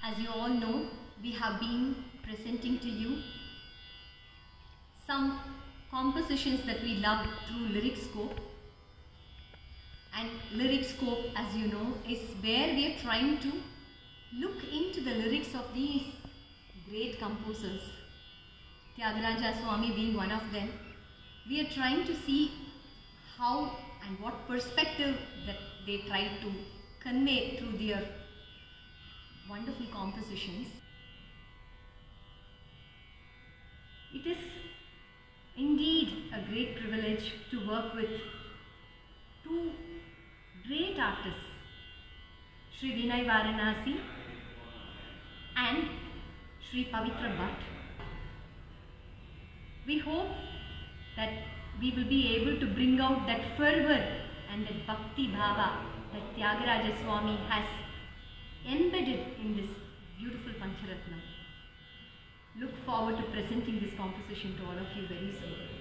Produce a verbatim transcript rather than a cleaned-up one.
As you all know, we have been presenting to you some compositions that we love through Lyricscope. And Lyricscope, as you know, is where we are trying to look into the lyrics of these great composers. Tyagaraja Swami being one of them. We are trying to see how and what perspective that they try to convey through their wonderful compositions. It is indeed a great privilege to work with two great artists, Shri Vinay Varanasi and Shri Pavitra Bhatt. We hope that we will be able to bring out that fervor and that bhakti bhava that Tyagaraja Swami has embedded in this beautiful Pancharatnam. Look forward to presenting this composition to all of you very soon.